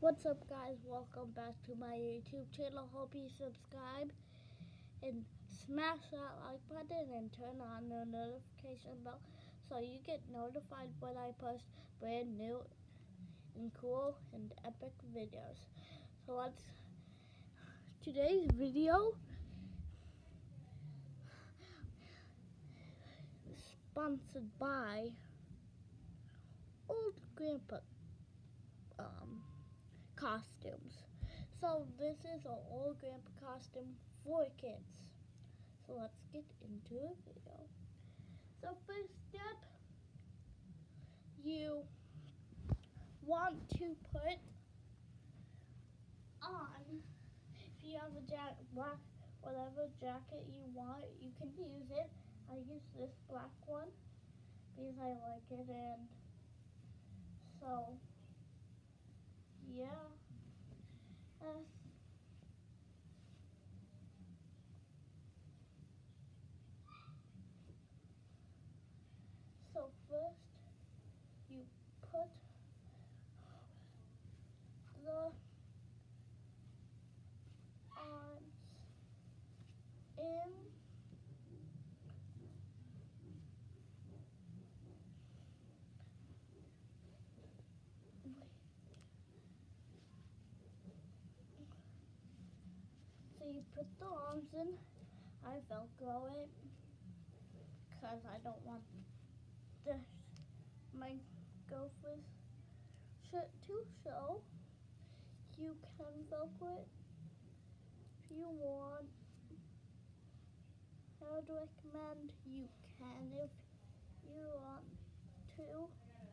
What's up, guys? Welcome back to my YouTube channel. Hope you subscribe and smash that like button and turn on the notification bell so you get notified when I post brand new and cool and epic videos. So today's video is sponsored by Old Grandpa costumes. So this is an old grandpa costume for kids. So let's get into the video. So first step, you want to put on, if you have a black, whatever jacket you want, you can use it. I use this black one because I like it, and so yeah. So first you put the arms in. So you put the arms in. I Velcro it because I don't want my gopher's shirt to show. You can Velcro it if you want. I would recommend you can if you want to.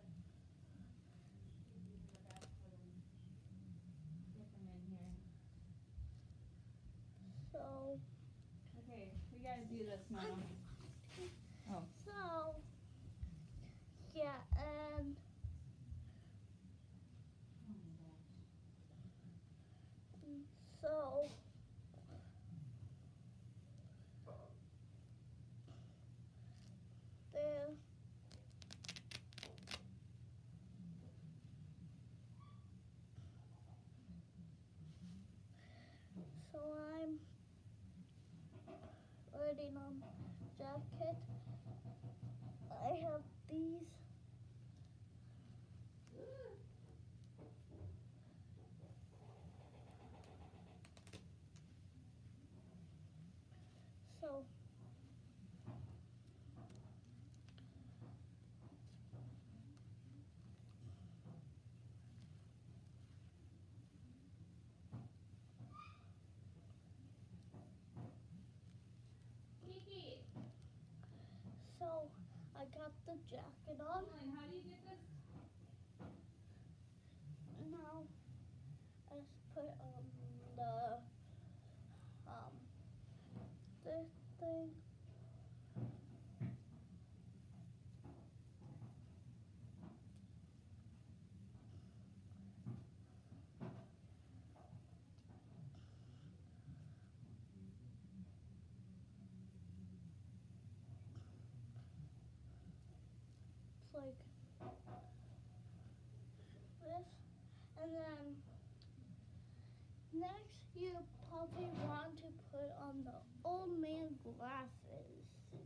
So okay, we gotta do this, Mama. Oh. So yeah, and so there. So I'm already on jacket. I have these. So So I got the jacket on. How do you get this? Now I just put on the this thing. It's like this, and then next you probably want to put on the old man glasses.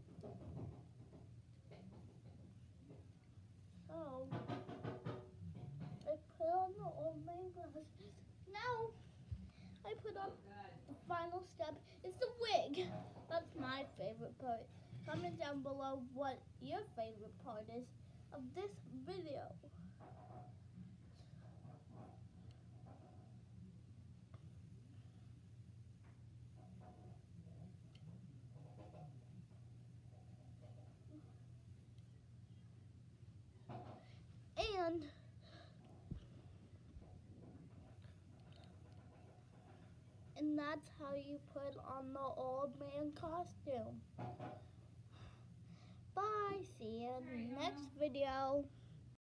So I put on the old man glasses. Now I put on the final step is the wig. That's my favorite part. Comment down below what your favorite part is of this video. And that's how you put on the old man costume. Bye, see you in the next video.